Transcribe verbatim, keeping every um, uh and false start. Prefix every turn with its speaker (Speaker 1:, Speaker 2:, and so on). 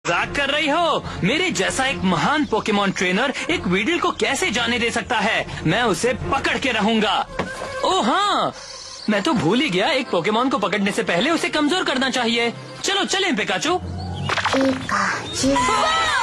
Speaker 1: मजाक कर रही हो? मेरे जैसा एक महान पोकेमॉन ट्रेनर एक वीडल को कैसे जाने दे सकता है? मैं उसे पकड़ के रहूंगा। ओ हाँ, मैं तो भूल ही गया, एक पोकेमॉन को पकड़ने से पहले उसे कमजोर करना चाहिए। चलो चलें पिकाचू।
Speaker 2: पिकाचू।